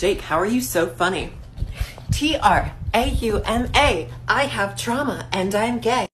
Jake, how are you so funny? T.R.A.U.M.A. I have trauma and I'm gay.